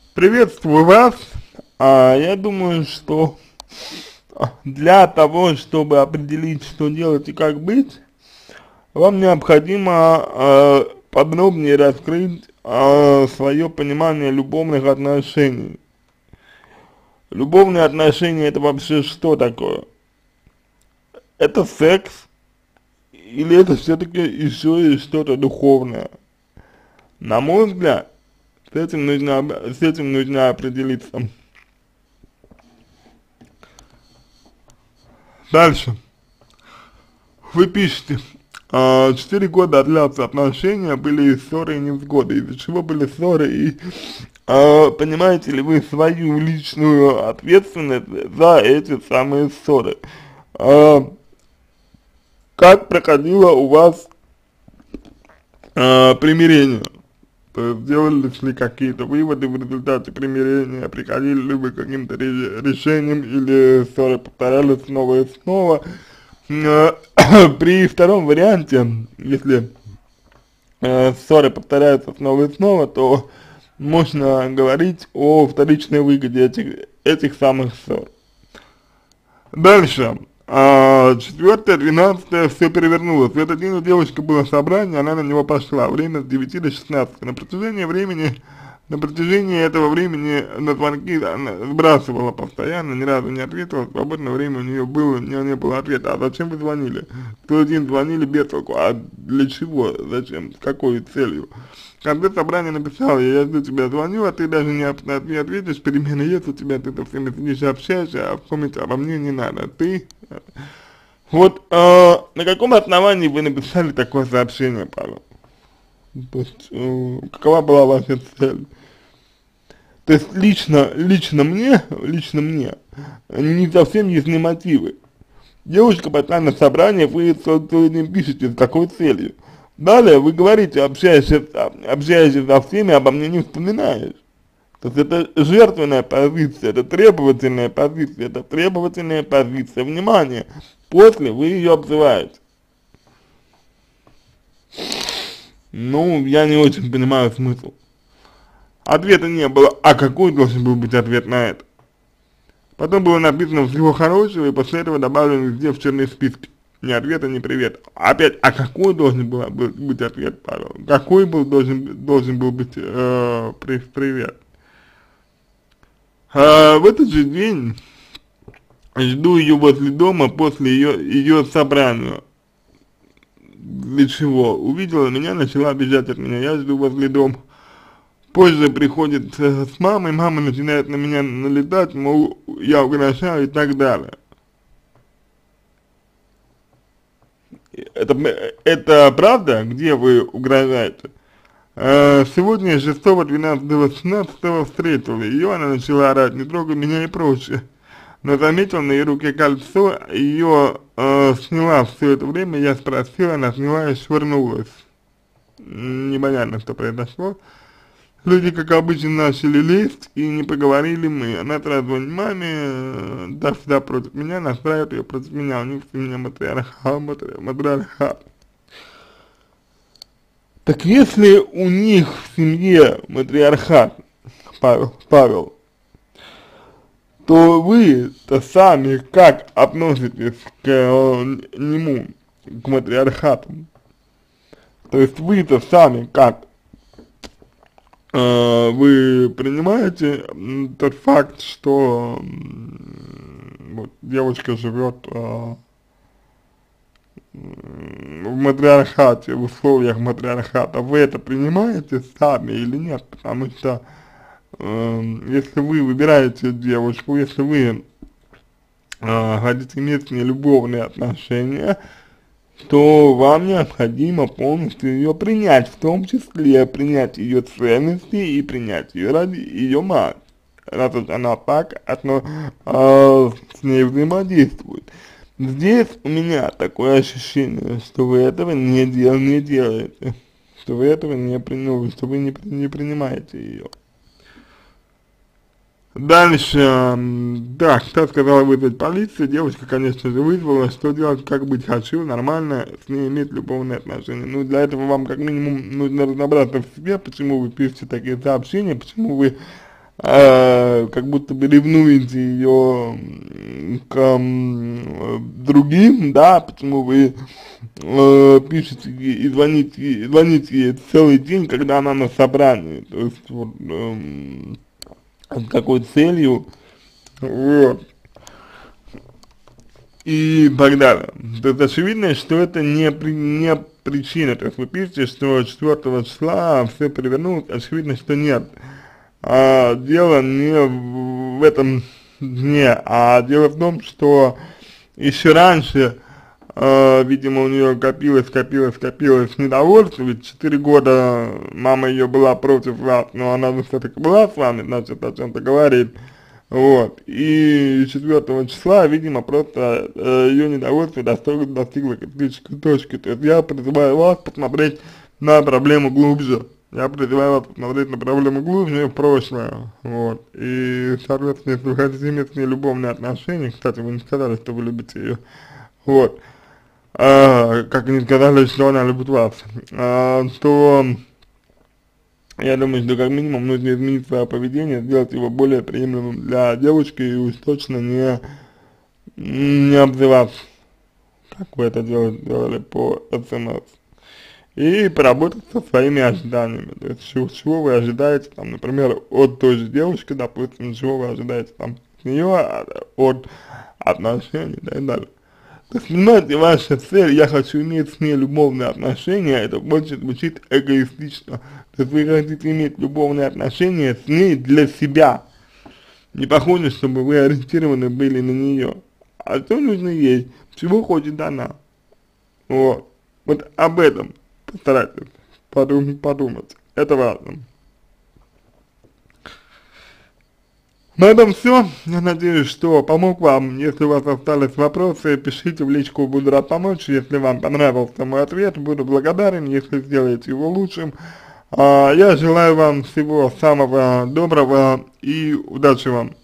Приветствую вас. Я думаю, что для того, чтобы определить, что делать и как быть, вам необходимо подробнее раскрыть свое понимание любовных отношений. Любовные отношения — это вообще что такое? Это секс или это все-таки еще и что-то духовное? На мой взгляд, с этим нужно определиться. Дальше. Вы пишете, 4 года длятся отношения, были и ссоры, и невзгоды. Из-за чего были ссоры, и понимаете ли вы свою личную ответственность за эти самые ссоры? Как проходило у вас примирение? То есть делали ли какие-то выводы в результате примирения, приходили ли вы к каким-то решениям, или ссоры повторялись снова и снова? При втором варианте, если ссоры повторяются снова и снова, то можно говорить о вторичной выгоде этих самых ссор. Дальше. 4-е, 12-е, все перевернулось. В этот день у девушки было собрание, она на него пошла. Время с 9 до 16. На протяжении этого времени на звонки она сбрасывала постоянно, ни разу не ответила. Свободное время у нее не было ответа. А зачем вы звонили? Целый день звонили без толку. А для чего? Зачем? С какой целью? В конце собрания написала: я жду тебя, звоню, а ты даже не ответишь, перемены есть у тебя, ты со всеми сидишь, общаешься, а вспомнить обо мне не надо. Ты... Вот, на каком основании вы написали такое сообщение, Павел? То есть, какова была ваша цель? То есть, лично мне, не совсем ясны мотивы. Девушка пошла на собрание, вы целый день пишете, с какой целью? Далее вы говорите, общаешься со всеми, обо мне не вспоминаешь. То есть это жертвенная позиция, это требовательная позиция, внимание. После вы ее обзываете. Ну, я не очень понимаю смысл. Ответа не было. А какой должен был быть ответ на это? Потом было написано всего хорошего, и после этого добавлено везде в черные списки. Ни ответа, ни привет. Опять, а какой должен был быть ответ, Павел? Какой должен был быть привет? В этот же день жду ее возле дома после ее собрания. Для чего? Увидела меня, начала бежать от меня. Я жду возле дома. Позже приходит с мамой, мама начинает на меня налетать, мол, я угрожаю и так далее. Это правда, где вы угрожаете? Сегодня 6-12-18 встретил ее, она начала орать: не трогай меня и прочее. Но заметил на ее руке кольцо, ее сняла все это время, я спросил, она сняла и швырнулась. Непонятно, что произошло. Люди, как обычно, начали лезть, и не поговорили мы. Она сразу звонит маме, да, всегда против меня, настраивает ее против меня, у них в семье матриархат. Так если у них в семье матриархат, Павел, то вы-то сами как относитесь к нему, к матриархату? То есть вы-то сами как? Вы принимаете тот факт, что вот девочка живет в матриархате, в условиях матриархата? Вы это принимаете сами или нет? Потому что если вы выбираете девушку, если вы хотите иметь с ней любовные отношения, то вам необходимо полностью ее принять, в том числе принять ее ценности и принять ее мать, раз уж она так с ней взаимодействует. Здесь у меня такое ощущение, что вы этого не делаете, что вы этого что вы не принимаете ее. Дальше, да, кто сказал вызвать полицию, девушка, конечно же, вызвала. Что делать, как быть? Хочу нормально с ней иметь любовные отношения. Ну, для этого вам как минимум нужно разобраться в себе, почему вы пишете такие сообщения, почему вы как будто бы ревнуете ее к другим, да, почему вы пишете и звоните ей целый день, когда она на собрании, то есть вот с какой целью, вот, и так далее. То есть очевидно, что это не причина, то есть вы пишете, что 4 числа все перевернулось, очевидно, что нет. Дело не в этом дне, а дело в том, что еще раньше, видимо, у нее копилось недовольство, ведь 4 года мама ее была против вас, но она все-таки была с вами, значит, о чем-то говорит, вот, и 4 числа, видимо, просто ее недовольство достигло критической точки, то есть я призываю вас посмотреть на проблему глубже. Я призываю вас посмотреть на проблему глубже в прошлое, вот, и, соответственно, если вы хотите иметь с ней любовные отношения, кстати, вы не сказали, что вы любите ее, вот, как и не сказали, что она любит вас, то я думаю, что как минимум нужно изменить свое поведение, сделать его более приемлемым для девушки и уж точно не обзываться, как вы это делали по СМС. И поработать со своими ожиданиями, то есть чего вы ожидаете, там, например, от той же девушки, допустим, чего вы ожидаете там от нее, от отношений, да, и далее. То есть, понимаете, ваша цель, я хочу иметь с ней любовные отношения, это больше звучит эгоистично. То есть вы хотите иметь любовные отношения с ней для себя. Не похоже, чтобы вы ориентированы были на нее. А что нужно ей, чего хочет она. Вот. Вот об этом постарайтесь подумать. Это важно. На этом все. Я надеюсь, что помог вам. Если у вас остались вопросы, пишите в личку, буду рад помочь. Если вам понравился мой ответ, буду благодарен, если сделаете его лучшим. Я желаю вам всего самого доброго и удачи вам.